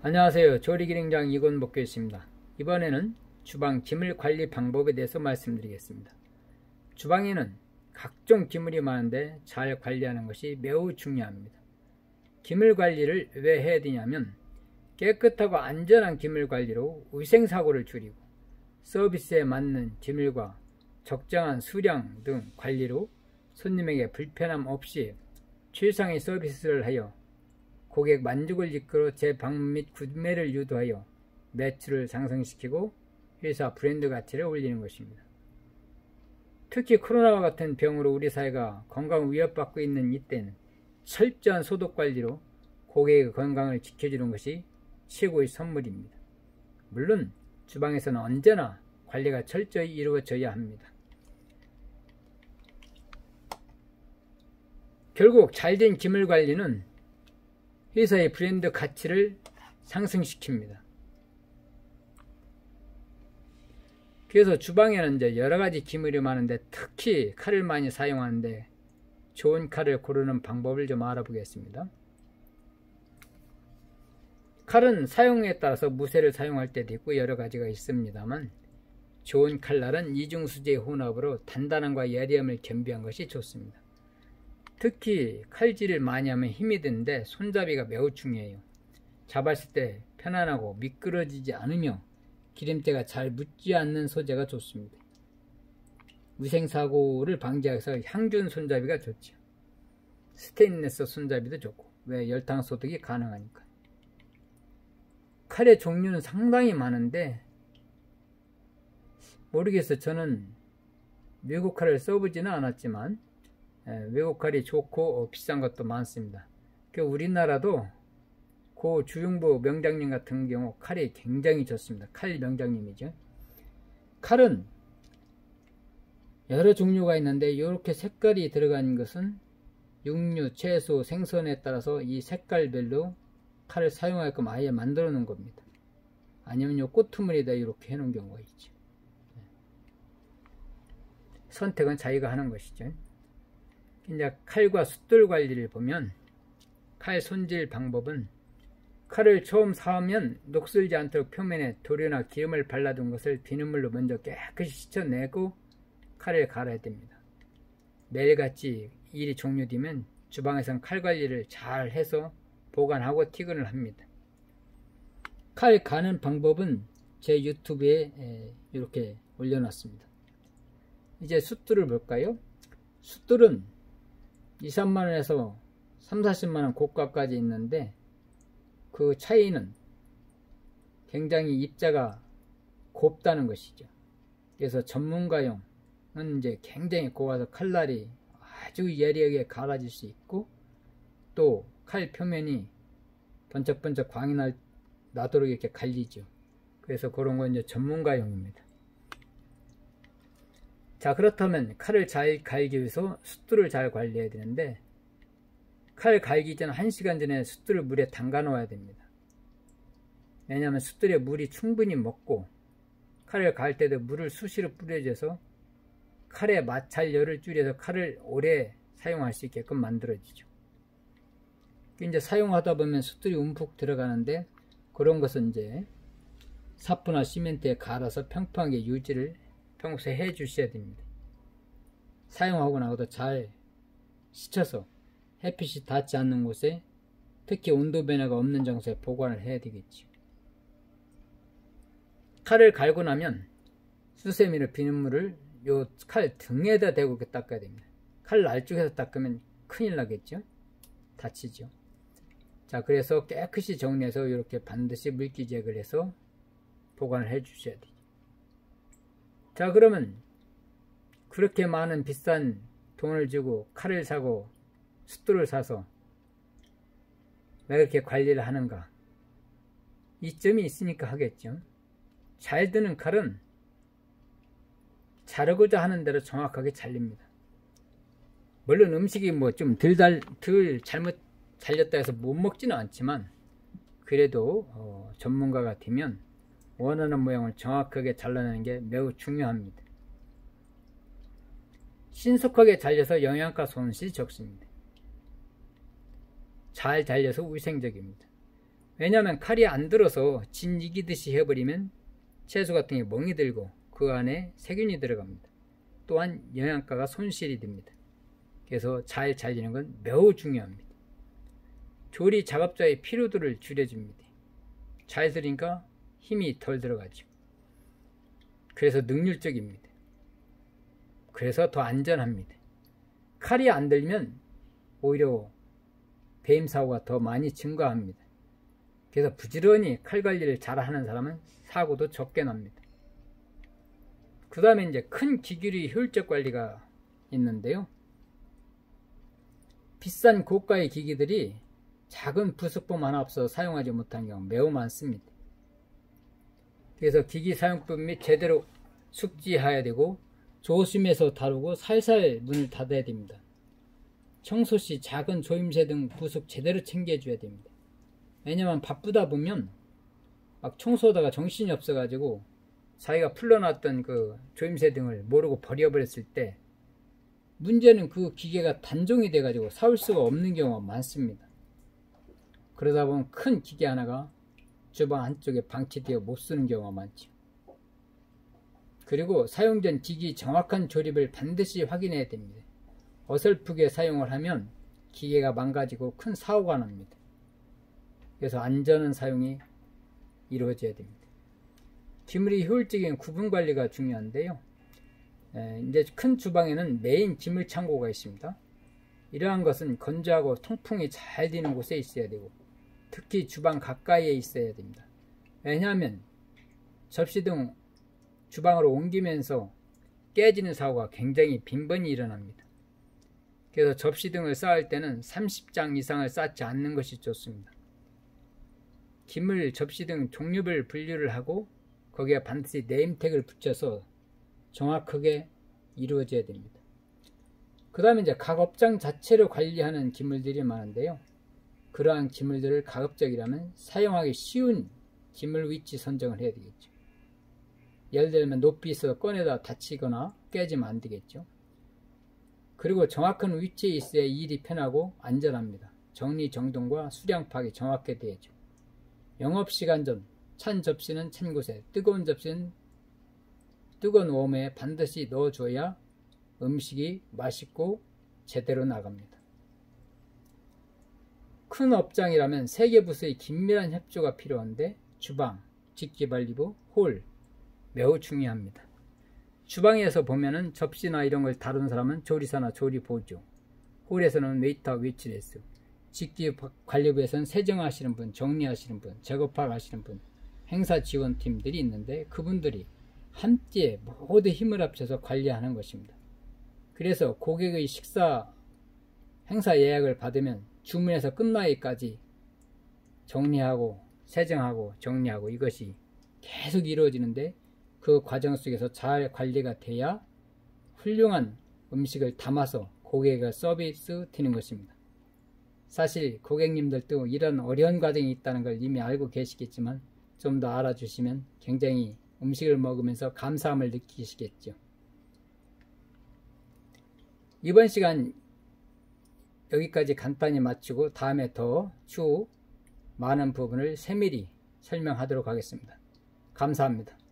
안녕하세요. 조리기능장 이건복교있습니다. 이번에는 주방 기물 관리 방법에 대해서 말씀드리겠습니다. 주방에는 각종 기물이 많은데 잘 관리하는 것이 매우 중요합니다. 기물 관리를 왜 해야 되냐면 깨끗하고 안전한 기물 관리로 위생사고를 줄이고 서비스에 맞는 기물과 적정한 수량 등 관리로 손님에게 불편함 없이 최상의 서비스를 하여 고객 만족을 이끌어 재방문 및 구매를 유도하여 매출을 상승시키고 회사 브랜드 가치를 올리는 것입니다. 특히 코로나와 같은 병으로 우리 사회가 건강 위협받고 있는 이때는 철저한 소독관리로 고객의 건강을 지켜주는 것이 최고의 선물입니다. 물론 주방에서는 언제나 관리가 철저히 이루어져야 합니다. 결국 잘된 기물 관리는 회사의 브랜드 가치를 상승시킵니다. 그래서 주방에는 이제 여러가지 기물이 많은데 특히 칼을 많이 사용하는데 좋은 칼을 고르는 방법을 좀 알아보겠습니다. 칼은 사용에 따라서 무쇠를 사용할 때도 있고 여러가지가 있습니다만 좋은 칼날은 이중수제의 혼합으로 단단함과 예리함을 겸비한 것이 좋습니다. 특히 칼질을 많이 하면 힘이 드는데 손잡이가 매우 중요해요. 잡았을 때 편안하고 미끄러지지 않으며 기름때가 잘 묻지 않는 소재가 좋습니다. 위생사고를 방지해서 향균 손잡이가 좋죠. 스테인리스 손잡이도 좋고 왜 열탕 소독이 가능하니까. 칼의 종류는 상당히 많은데 모르겠어요. 저는 외국 칼을 써보지는 않았지만 외국 칼이 좋고 비싼 것도 많습니다. 우리나라도 고 주용보 명장님 같은 경우 칼이 굉장히 좋습니다. 칼 명장님이죠. 칼은 여러 종류가 있는데 이렇게 색깔이 들어간 것은 육류, 채소, 생선에 따라서 이 색깔별로 칼을 사용하게끔 아예 만들어 놓은 겁니다. 아니면 요 꽃트물에다 이렇게 해 놓은 경우가 있죠. 선택은 자기가 하는 것이죠. 이제 칼과 숫돌 관리를 보면 칼 손질 방법은 칼을 처음 사오면 녹슬지 않도록 표면에 도료나 기름을 발라둔 것을 비눗물로 먼저 깨끗이 씻어내고 칼을 갈아야 됩니다. 매일같이 일이 종료되면 주방에선 칼 관리를 잘 해서 보관하고 퇴근을 합니다. 칼 가는 방법은 제 유튜브에 이렇게 올려놨습니다. 이제 숫돌을 볼까요? 숫돌은 2, 3만원에서 3, 40만원 고가까지 있는데 그 차이는 굉장히 입자가 곱다는 것이죠. 그래서 전문가용은 이제 굉장히 고와서 칼날이 아주 예리하게 갈아질 수 있고 또 칼 표면이 번쩍번쩍 광이 나도록 이렇게 갈리죠. 그래서 그런 건 이제 전문가용입니다. 자, 그렇다면 칼을 잘 갈기 위해서 숫돌을 잘 관리해야 되는데 칼 갈기 전 1시간 전에 숫돌을 물에 담가 놓아야 됩니다. 왜냐하면 숫돌에 물이 충분히 먹고 칼을 갈 때도 물을 수시로 뿌려줘서 칼의 마찰열을 줄여서 칼을 오래 사용할 수 있게끔 만들어지죠. 이제 사용하다 보면 숫돌이 움푹 들어가는데 그런 것은 이제 사포나 시멘트에 갈아서 평평하게 유지를 평소에 해 주셔야 됩니다. 사용하고 나서도 잘 씻어서 햇빛이 닿지 않는 곳에 특히 온도 변화가 없는 장소에 보관을 해야 되겠죠. 칼을 갈고 나면 수세미로 비눗물을 요 칼 등에다 대고 이렇게 닦아야 됩니다. 칼 안쪽에서 닦으면 큰일 나겠죠. 다치죠. 자, 그래서 깨끗이 정리해서 이렇게 반드시 물기 제거를 해서 보관을 해 주셔야 돼요. 자, 그러면 그렇게 많은 비싼 돈을 주고 칼을 사고 숫돌을 사서 왜 그렇게 관리를 하는가? 이점이 있으니까 하겠죠. 잘 드는 칼은 자르고자 하는 대로 정확하게 잘립니다. 물론 음식이 뭐 좀 덜 잘못 잘렸다 해서 못 먹지는 않지만 그래도 전문가가 되면 원하는 모양을 정확하게 잘라내는 게 매우 중요합니다. 신속하게 잘려서 영양가 손실이 적습니다. 잘 잘려서 위생적입니다. 왜냐하면 칼이 안 들어서 진 이기듯이 해버리면 채소 같은 게 멍이 들고 그 안에 세균이 들어갑니다. 또한 영양가가 손실이 됩니다. 그래서 잘 잘리는 건 매우 중요합니다. 조리 작업자의 피로도를 줄여줍니다. 잘 들으니까 힘이 덜 들어가죠. 그래서 능률적입니다. 그래서 더 안전합니다. 칼이 안 들면 오히려 배임 사고가 더 많이 증가합니다. 그래서 부지런히 칼 관리를 잘 하는 사람은 사고도 적게 납니다. 그 다음에 이제 큰 기기류의 효율적 관리가 있는데요. 비싼 고가의 기기들이 작은 부속품 하나 없어서 사용하지 못한 경우 매우 많습니다. 그래서 기기 사용법 및 제대로 숙지해야 되고 조심해서 다루고 살살 문을 닫아야 됩니다. 청소 시 작은 조임새 등 부속 제대로 챙겨줘야 됩니다. 왜냐면 바쁘다 보면 막 청소하다가 정신이 없어가지고 자기가 풀러놨던 그 조임새 등을 모르고 버려버렸을 때 문제는 그 기계가 단종이 돼가지고 사올 수가 없는 경우가 많습니다. 그러다 보면 큰 기계 하나가 주방 한쪽에 방치되어 못 쓰는 경우가 많죠. 그리고 사용 전 기기 정확한 조립을 반드시 확인해야 됩니다. 어설프게 사용을 하면 기계가 망가지고 큰 사고가 납니다. 그래서 안전한 사용이 이루어져야 됩니다. 기물이 효율적인 구분 관리가 중요한데요. 이제 큰 주방에는 메인 기물 창고가 있습니다. 이러한 것은 건조하고 통풍이 잘 되는 곳에 있어야 되고 특히 주방 가까이에 있어야 됩니다. 왜냐하면 접시 등 주방으로 옮기면서 깨지는 사고가 굉장히 빈번히 일어납니다. 그래서 접시 등을 쌓을 때는 30장 이상을 쌓지 않는 것이 좋습니다. 기물, 접시 등 종류별 분류를 하고 거기에 반드시 네임택을 붙여서 정확하게 이루어져야 됩니다. 그 다음에 이제 각 업장 자체로 관리하는 기물들이 많은데요. 그러한 기물들을 가급적이라면 사용하기 쉬운 기물 위치 선정을 해야 되겠죠. 예를 들면 높이 있어서 꺼내다 다치거나 깨지면 안 되겠죠. 그리고 정확한 위치에 있어야 일이 편하고 안전합니다. 정리정돈과 수량 파악이 정확하게 되죠. 영업시간 전 찬 접시는 찬 곳에, 뜨거운 접시는 뜨거운 웜에 반드시 넣어줘야 음식이 맛있고 제대로 나갑니다. 큰 업장이라면 세개 부서의 긴밀한 협조가 필요한데 주방, 직기관리부, 홀 매우 중요합니다. 주방에서 보면은 접시나 이런 걸 다루는 사람은 조리사나 조리보조, 홀에서는 웨이터, 웨이트레스, 직기관리부에서는 세정하시는 분, 정리하시는 분, 작업학 하시는 분, 행사 지원팀들이 있는데 그분들이 함께 모두 힘을 합쳐서 관리하는 것입니다. 그래서 고객의 식사, 행사 예약을 받으면 주문해서 끝나기까지 정리하고 세정하고 정리하고 이것이 계속 이루어지는데 그 과정 속에서 잘 관리가 돼야 훌륭한 음식을 담아서 고객에게 서비스 드리는 것입니다. 사실 고객님들도 이런 어려운 과정이 있다는 걸 이미 알고 계시겠지만 좀 더 알아주시면 굉장히 음식을 먹으면서 감사함을 느끼시겠죠. 이번 시간 여기까지 간단히 마치고 다음에 더 추후 많은 부분을 세밀히 설명하도록 하겠습니다. 감사합니다.